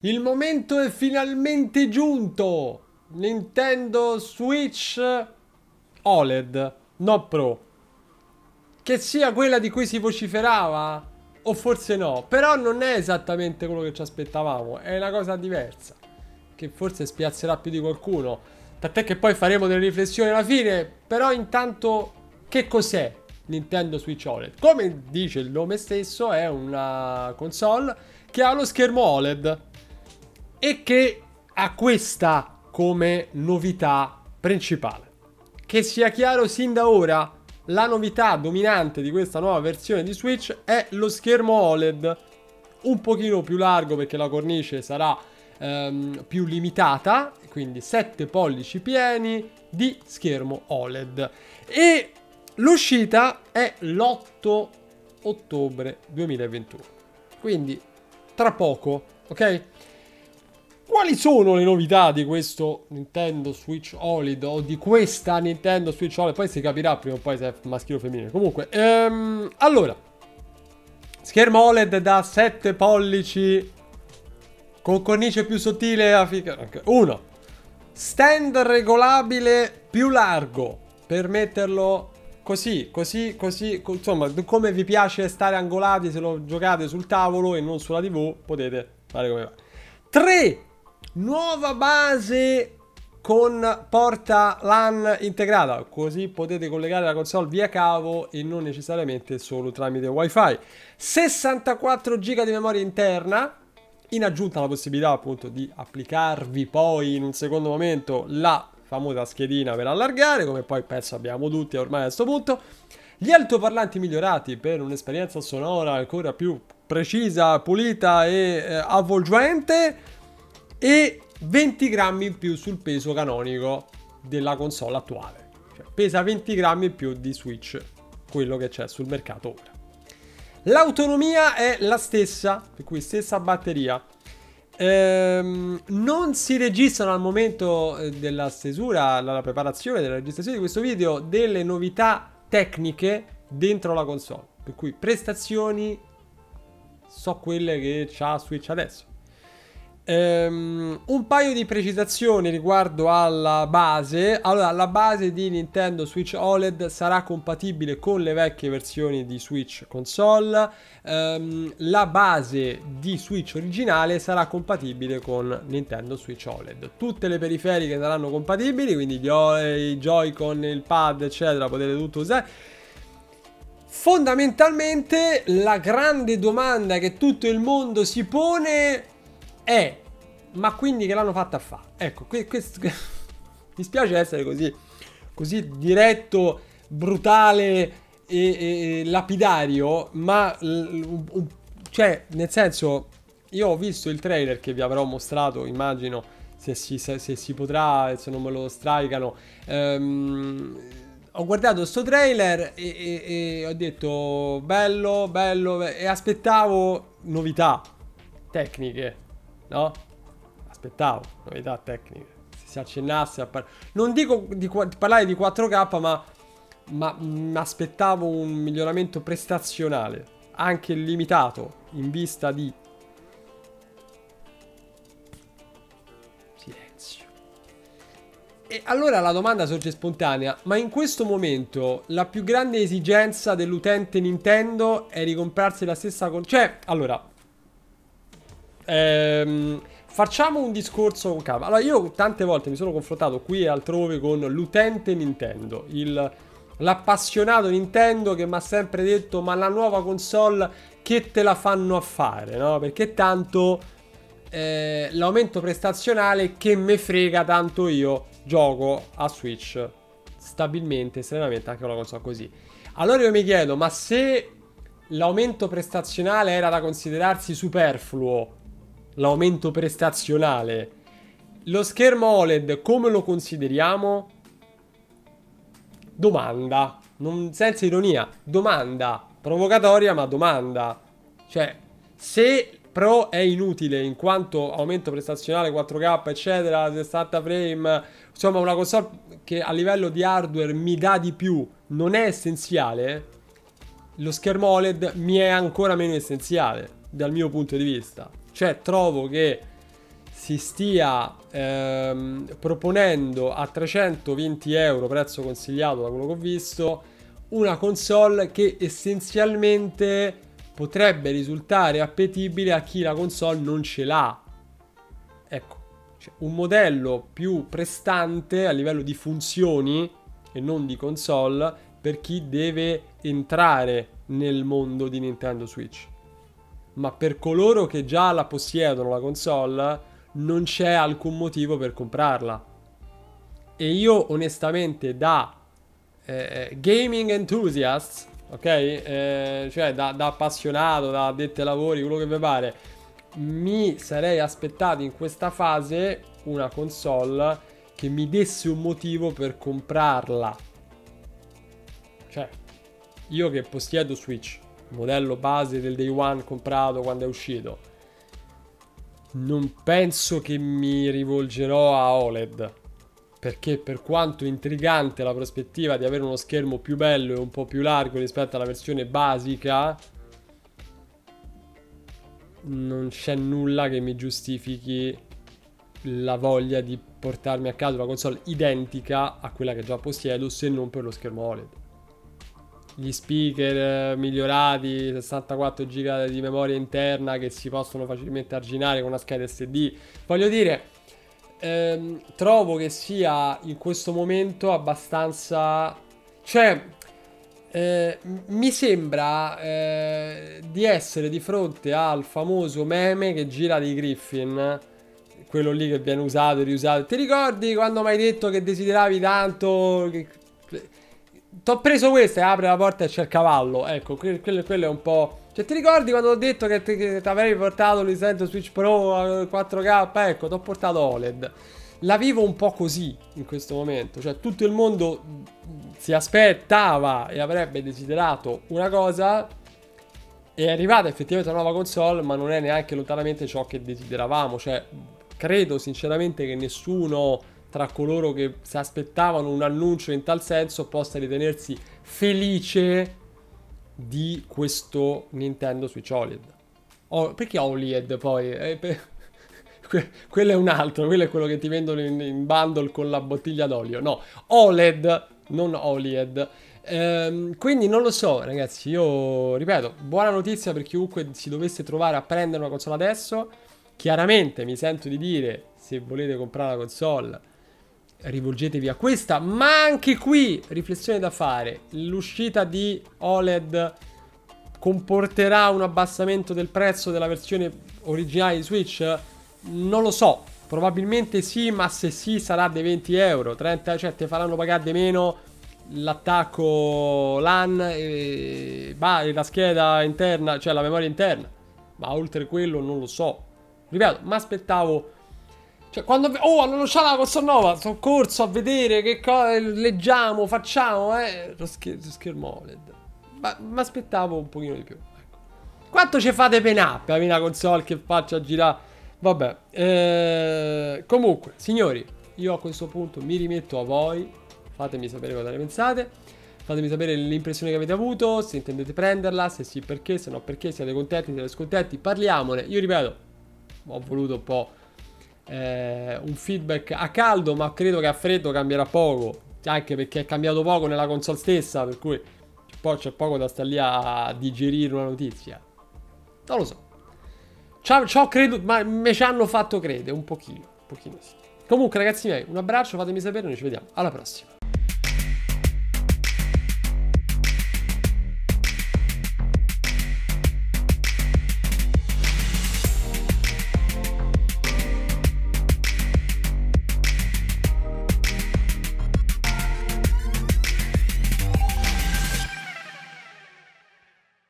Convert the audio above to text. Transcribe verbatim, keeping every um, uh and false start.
Il momento è finalmente giunto. Nintendo Switch O L E D, no Pro. Che sia quella di cui si vociferava, o forse no. Però non è esattamente quello che ci aspettavamo. È una cosa diversa, che forse spiazzerà più di qualcuno. Tant'è che poi faremo delle riflessioni alla fine. Però intanto, che cos'è Nintendo Switch O L E D? Come dice il nome stesso, è una console che ha lo schermo O L E D e che ha questa come novità principale. Che sia chiaro sin da ora, la novità dominante di questa nuova versione di Switch è lo schermo O L E D, un pochino più largo perché la cornice sarà ehm, più limitata, quindi sette pollici pieni di schermo O L E D. E l'uscita è l'otto ottobre duemilaventuno, quindi tra poco, ok? Quali sono le novità di questo Nintendo Switch O L E D o di questa Nintendo Switch O L E D? Poi si capirà prima o poi se è maschile o femminile. Comunque, ehm, allora, schermo O L E D da sette pollici con cornice più sottile. uno. Stand regolabile più largo per metterlo così, così, così. Insomma, come vi piace stare angolati se lo giocate sul tavolo e non sulla tivù, potete fare come va. tre. Nuova base con porta LAN integrata, così potete collegare la console via cavo e non necessariamente solo tramite wifi. sessantaquattro giga di memoria interna, in aggiunta alla possibilità appunto di applicarvi poi in un secondo momento la famosa schedina per allargare, come poi penso abbiamo tutti ormai a questo punto. Gli altoparlanti migliorati per un'esperienza sonora ancora più precisa, pulita e eh, avvolgente. E venti grammi in più sul peso canonico della console attuale. Cioè, pesa venti grammi in più di Switch, quello che c'è sul mercato ora. L'autonomia è la stessa, per cui stessa batteria. Ehm, non si registrano al momento della stesura, della preparazione, della registrazione di questo video, delle novità tecniche dentro la console. Per cui prestazioni so quelle che c'ha Switch adesso. Um, un paio di precisazioni riguardo alla base. Allora, la base di Nintendo Switch O L E D sarà compatibile con le vecchie versioni di Switch console. Um, la base di Switch originale sarà compatibile con Nintendo Switch O L E D. Tutte le periferiche saranno compatibili, quindi gli i Joy-Con, il pad, eccetera, potete tutto usare. Fondamentalmente, la grande domanda che tutto il mondo si pone è: ma quindi che l'hanno fatta a fare? Ecco, questo, mi spiace essere così, così diretto, brutale e, e, e lapidario, ma cioè, nel senso, io ho visto il trailer che vi avrò mostrato, immagino, se si, se, se si potrà, se non me lo strikano. Um, ho guardato sto trailer e, e, e ho detto bello, bello, e aspettavo novità tecniche. No? Aspettavo novità tecniche. Se si accennasse a par- non dico di, di parlare di quattro K, ma, ma mh, aspettavo un miglioramento prestazionale, anche limitato, in vista di silenzio. E allora la domanda sorge spontanea: ma in questo momento la più grande esigenza dell'utente Nintendo è ricomprarsi la stessa con... Cioè, allora... Ehm, facciamo un discorso con calma. Allora, io tante volte mi sono confrontato qui e altrove con l'utente Nintendo, il, l'appassionato Nintendo che mi ha sempre detto: ma la nuova console che te la fanno a fare, no? Perché tanto eh, l'aumento prestazionale che me frega, tanto io gioco a Switch stabilmente, serenamente anche con la console così. Allora io mi chiedo: ma se l'aumento prestazionale era da considerarsi superfluo, l'aumento prestazionale, lo schermo O L E D come lo consideriamo? Domanda, non, senza ironia, domanda provocatoria, ma domanda. Cioè, se Pro è inutile in quanto aumento prestazionale quattro K, eccetera, sessanta frame, insomma una console che a livello di hardware mi dà di più, non è essenziale, lo schermo O L E D mi è ancora meno essenziale dal mio punto di vista. Cioè trovo che si stia ehm, proponendo a trecentoventi euro, prezzo consigliato da quello che ho visto, una console che essenzialmente potrebbe risultare appetibile a chi la console non ce l'ha. Ecco, cioè un modello più prestante a livello di funzioni e non di console per chi deve entrare nel mondo di Nintendo Switch. Ma per coloro che già la possiedono la console non c'è alcun motivo per comprarla. E io onestamente da eh, gaming enthusiast, ok? Eh, cioè da, da appassionato, da addetti ai lavori, quello che vi pare, mi sarei aspettato in questa fase una console che mi desse un motivo per comprarla. Cioè, io che possiedo Switch, modello base del day one comprato quando è uscito, non penso che mi rivolgerò a O L E D, perché per quanto intrigante la prospettiva di avere uno schermo più bello e un po' più largo rispetto alla versione basica, non c'è nulla che mi giustifichi la voglia di portarmi a casa una console identica a quella che già possiedo, se non per lo schermo O L E D. Gli speaker migliorati, sessantaquattro giga di memoria interna che si possono facilmente arginare con una scheda S D. Voglio dire, ehm, trovo che sia in questo momento abbastanza... Cioè, eh, mi sembra eh, di essere di fronte al famoso meme che gira di Griffin, quello lì che viene usato e riusato. Ti ricordi quando mi hai detto che desideravi tanto... Che... T'ho preso questa e apre la porta e c'è il cavallo. Ecco, quello, quello è un po'... Cioè, ti ricordi quando ho detto che ti avrei portato il Nintendo Switch Pro quattro K? Ecco, t'ho portato O L E D. La vivo un po' così in questo momento. Cioè, tutto il mondo si aspettava e avrebbe desiderato una cosa, è arrivata effettivamente una nuova console, ma non è neanche lontanamente ciò che desideravamo. Cioè, credo sinceramente che nessuno tra coloro che si aspettavano un annuncio in tal senso possa ritenersi felice di questo Nintendo Switch O L E D. Oh, perché O L E D poi? Eh, per... que quello è un altro, quello è quello che ti vendono in, in bundle con la bottiglia d'olio. No, O L E D, non O L E D. Ehm, quindi non lo so, ragazzi, io ripeto, buona notizia per chiunque si dovesse trovare a prendere una console adesso. Chiaramente mi sento di dire, se volete comprare la console, rivolgetevi a questa, ma anche qui riflessione da fare: l'uscita di O L E D comporterà un abbassamento del prezzo della versione originale di Switch? Non lo so, probabilmente sì, ma se sì sarà dei venti euro, trenta, cioè ti faranno pagare di meno l'attacco LAN e bah, la scheda interna, cioè la memoria interna, ma oltre quello non lo so. Ripeto, mi aspettavo... Cioè, quando... Oh, hanno lanciato la console nuova, sono corso a vedere che cosa... Leggiamo, facciamo, eh... Lo, scher lo schermo O L E D. Ma mi aspettavo un pochino di più, ecco. Quanto ci fate penà per avere una console che faccia girare? Vabbè. Eh... Comunque, signori, io a questo punto mi rimetto a voi. Fatemi sapere cosa ne pensate. Fatemi sapere l'impressione che avete avuto, se intendete prenderla, se sì perché, se no perché, siete contenti, siete scontenti, parliamone. Io ripeto, ho voluto un po' eh, un feedback a caldo, ma credo che a freddo cambierà poco, anche perché è cambiato poco nella console stessa, per cui poi c'è poco da stare lì a digerire una notizia. Non lo so. Ci ho creduto, ma me ci hanno fatto credere un pochino, un pochino sì. Comunque ragazzi miei, un abbraccio, fatemi sapere, noi ci vediamo alla prossima.